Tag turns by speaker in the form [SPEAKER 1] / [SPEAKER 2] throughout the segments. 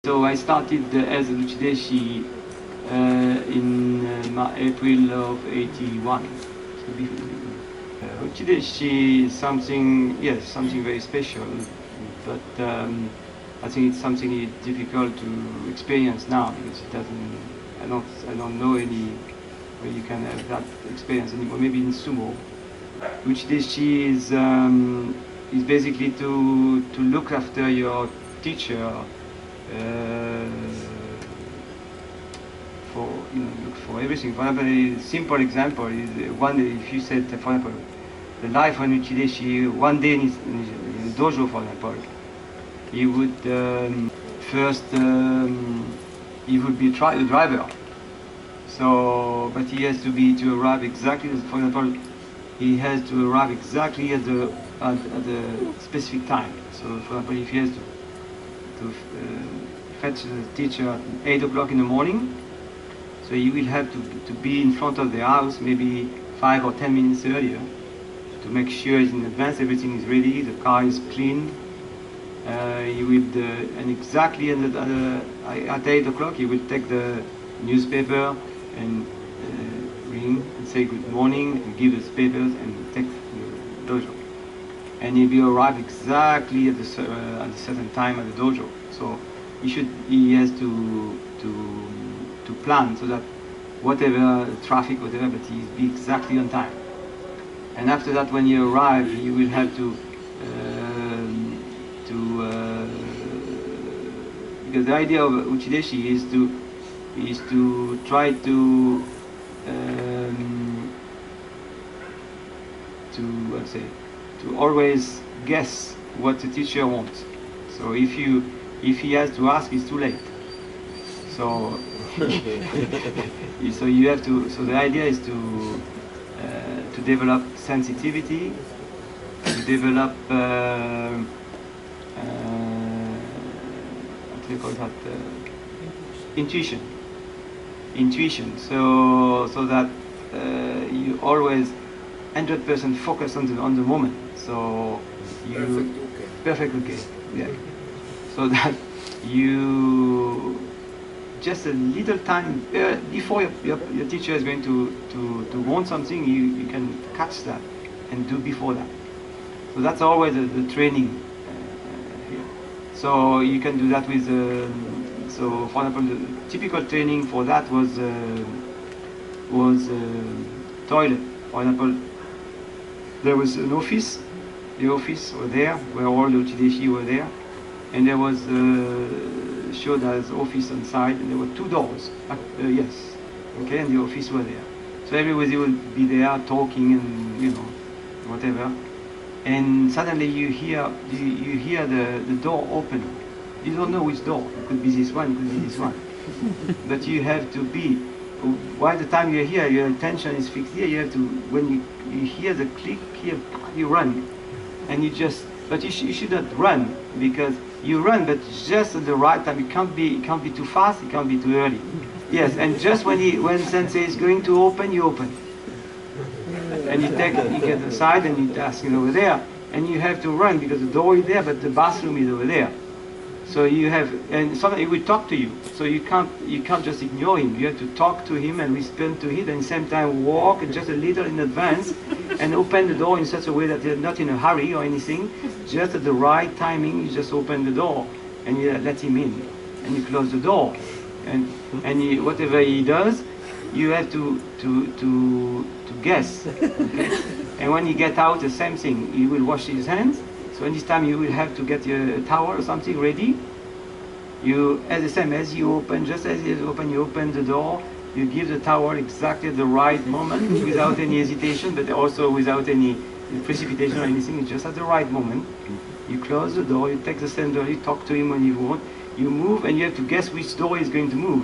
[SPEAKER 1] So I started as a Uchideshi in April of '81. Uchideshi is something, yes, something very special, but I think it's something difficult to experience now because it doesn't. I don't know any where you can have that experience anymore. Maybe in sumo. Uchideshi is basically to look after your teacher. Look for everything. For example, a simple example is one day if you said, for example, the life on Uchideshi, one day in the dojo, for example, he would first he would be the driver. So, but he has to arrive exactly. For example, he has to arrive exactly at the specific time. So, for example, if he has to fetch the teacher at 8 o'clock in the morning, so you will have to be in front of the house maybe 5 or 10 minutes earlier to make sure in advance everything is ready, the car is clean. You will, and exactly at 8 o'clock you will take the newspaper and ring and say good morning and give the papers and take the dojo. And he will arrive exactly at a certain time at the dojo. So he has to plan so that whatever traffic, whatever, but he'll be exactly on time. And after that, when you arrive, you will have because the idea of Uchideshi is to try to always guess what the teacher wants. So if he has to ask, it's too late. So so you have to. So the idea is to develop sensitivity, to develop what do you call that? Intuition. So that you always 100% focus on the moment. So you perfect okay. Yeah. So that you just a little time before your teacher is going to want something, you can catch that and do before that. So that's always the training here. So you can do that with. So for example, the typical training for that was toilet. For example, there was an office. The office was there where all the Uchideshi were there, and there was. Showed as office inside, and there were 2 doors. Yes, okay, and the office were there. So everybody would be there talking and whatever. And suddenly you hear the door open. You don't know which door. It could be this one. It could be this one. But you have to be. By the time you're here, your attention is fixed here. You have to. When you hear the click here, you run, and you just. But you should not run because. You run, but just at the right time. It can't be too fast. It can't be too early. Yes, and just when Sensei is going to open, you open, and you get aside and you ask it over there, and you have to run because the door is there, but the bathroom is over there. So you have, and sometimes he will talk to you. So you can't just ignore him. You have to talk to him and respond to him, and at the same time walk just a little in advance, and open the door in such a way that you're not in a hurry or anything. Just at the right timing, you just open the door and you let him in, and you close the door, and whatever he does, you have to guess. Okay? And when he gets out, the same thing. He will wash his hands. So this time you will have to get your towel or something ready. You, as the same as you open, just as you open the door. You give the towel exactly at the right moment, without any hesitation, but also without any precipitation or anything. It's just at the right moment. You close the door, you take the same door, you talk to him when you want, you move, and you have to guess which door is going to move.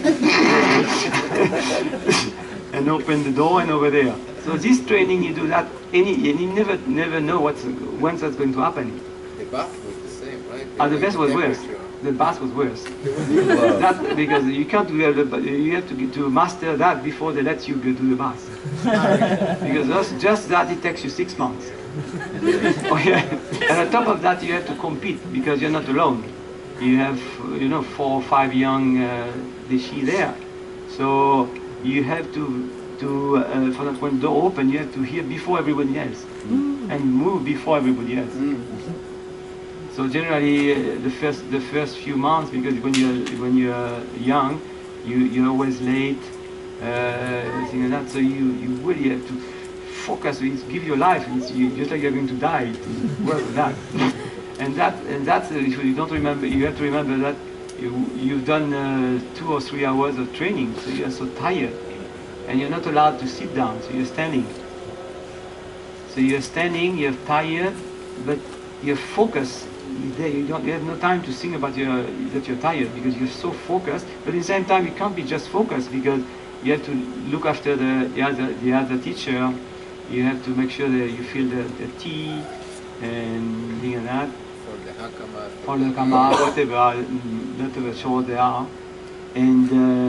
[SPEAKER 1] And open the door and over there. So this training, you do that, and you never know when that's going to happen.
[SPEAKER 2] The bath was the same, right?
[SPEAKER 1] The bath was worse. The bath was worse. That, because you can't do you have to master that before they let you go to the bath. Because just that it takes you 6 months. Oh, yeah. And on top of that you have to compete because you're not alone. you have 4 or 5 young deshi there. So you have to for that when the door open, you have to hear before everybody else and move before everybody else. So generally, the first few months, because when you're young, you're always late, everything like that. So you really have to focus. Give your life. Just like you're going to die. Work with that. and that's if you don't remember, you have to remember that you've done 2 or 3 hours of training, so you're so tired, and you're not allowed to sit down. So you're standing. So you're standing. You're tired, but you're focused. You have no time to think about that you're tired, because you're so focused. But at the same time, you can't be just focused, because you have to look after the other teacher. You have to make sure that you feel the tea and things like that. For the hakama, whatever show they are. And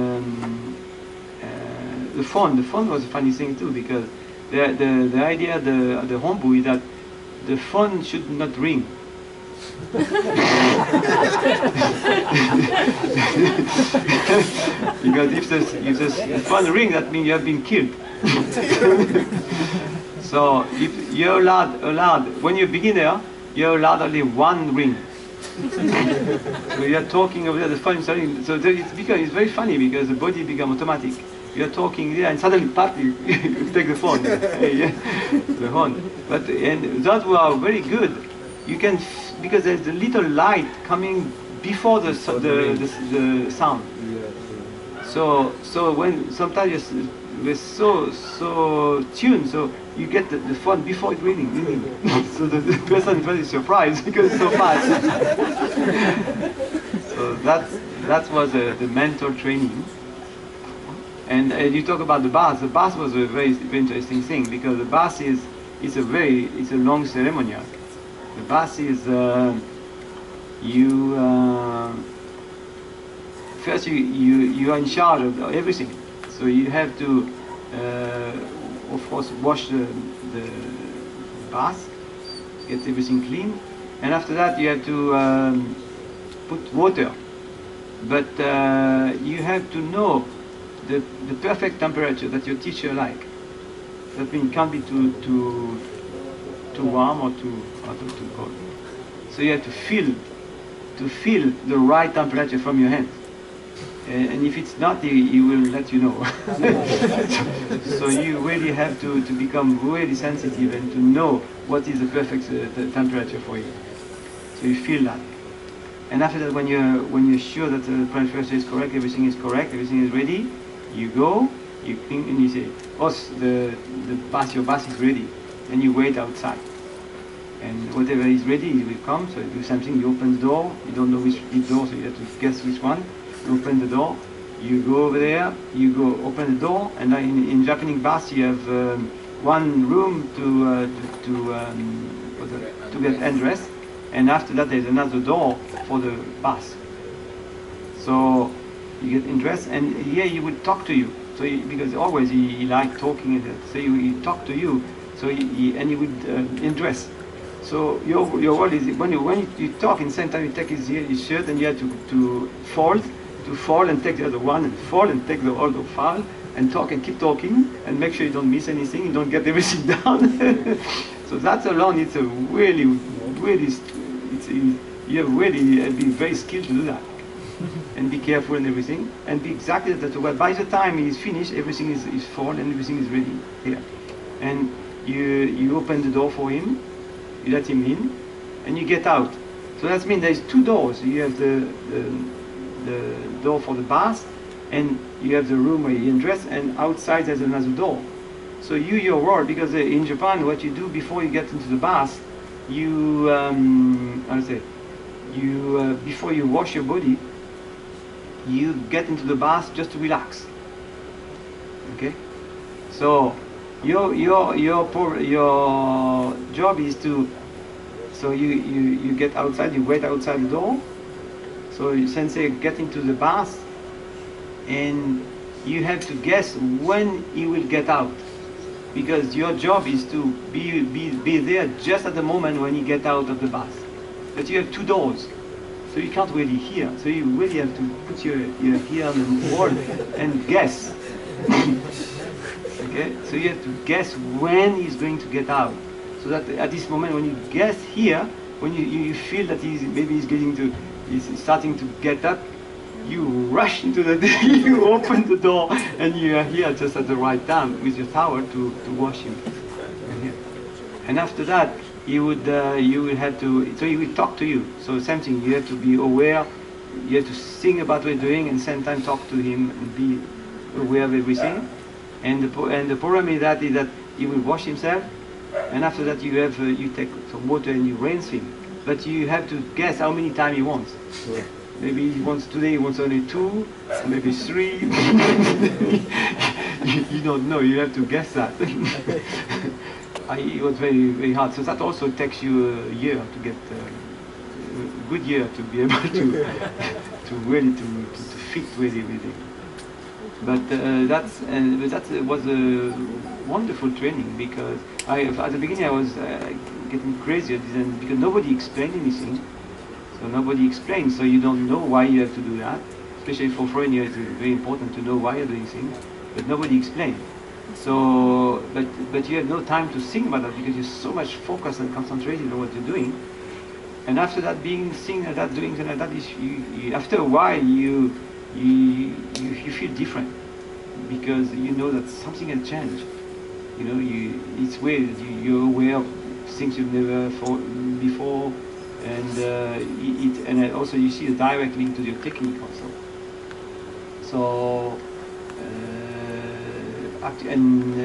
[SPEAKER 1] the phone was a funny thing too, because the idea the Hombu is that the phone should not ring. Because if the phone ring, that means you have been killed. So if you're allowed when you're a beginner, you're allowed only 1 ring. So you're talking over there, the phone is starting. So it's very funny, because the body becomes automatic. You're talking there, and suddenly, pop, you take the phone. The phone. And those who are very good, you can, because there's a little light coming before the sound. So when sometimes we're so tuned, so you get the phone before it's ringing. So the person is very surprised, because it's so fast. So that was the mental training. And you talk about the bath. The bath was a very interesting thing, because the bath is a long ceremony. The bath is first you are in charge of everything. So you have to of course wash the bath, get everything clean, and after that you have to put water. But you have to know the perfect temperature that your teacher like. That means it can't be too warm or too cold. So you have to feel the right temperature from your hand. And if it's not, he will let you know. So you really have to become really sensitive and to know what is the perfect temperature for you. So you feel that. And after that, when you're sure that the temperature is correct, everything is correct, everything is ready, you go, you think, and you say, "Oh, your bath is ready," and you wait outside. And whatever is ready, it will come. So you do something. You open the door. You don't know which door, so you have to guess which one. You open the door. You go over there. You go open the door, and in Japanese bath you have one room to get undressed, and after that there's another door for the bath. So you get undressed, and here he would talk to you. So because always he liked talking, and so he talk to you. So he would undress. So your role is when you talk, in the same time you take his shirt, and you have to fall and take the other one, and fall and take the other fall, and talk and keep talking, and make sure you don't miss anything, you don't get everything down. So that alone, it's a really, you have really be very skilled to do that, and be careful and everything, and be exactly that way. By the time he's finished, everything is full and everything is ready here, and you open the door for him, you let him in, and you get out. So that means there's 2 doors. You have the door for the bath, and you have the room where you undress, and outside there's another door. So your role, because in Japan, what you do before you get into the bath, you before you wash your body, you get into the bath just to relax. Okay, so your job is to, so you get outside, you wait outside the door. So sensei get into the bath, and you have to guess when he will get out, because your job is to be there just at the moment when he get out of the bath. But you have 2 doors. So you can't really hear. So you really have to put your ear on the wall and guess. Okay? So you have to guess when he's going to get out. So that at this moment when you guess here, when you feel that he's starting to get up, you rush into the you open the door and you are here just at the right time with your towel to wash him. And after that, you would have to, so he will talk to you. So same thing, you have to be aware, you have to think about what you're doing and same time talk to him and be aware of everything. And the problem is that he will wash himself, and after that you take some water and you rinse him. But you have to guess how many times he wants.
[SPEAKER 3] Yeah.
[SPEAKER 1] Maybe today he wants only 2, maybe 3. you don't know, you have to guess that. It was very, very hard. So that also takes you a year to get, a good year to be able to really to fit really with it. But that was a wonderful training, because at the beginning I was getting crazy because nobody explained anything. So nobody explains, so you don't know why you have to do that. Especially for foreigners, it's very important to know why you're doing things, but nobody explains. So, but you have no time to think about that because you're so much focused and concentrated on what you're doing. And after that, seeing that, doing like that, after a while, you feel different because you know that something has changed. You know, it's weird. You're aware of things you've never thought before. And also you see a direct link to your technique also. So and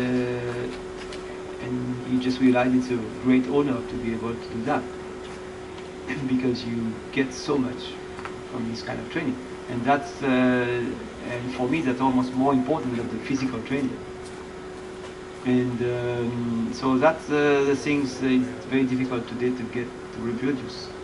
[SPEAKER 1] you just realize it's a great honor to be able to do that because you get so much from this kind of training, and that's and for me that's almost more important than the physical training. And so that's the things it's very difficult today to reproduce.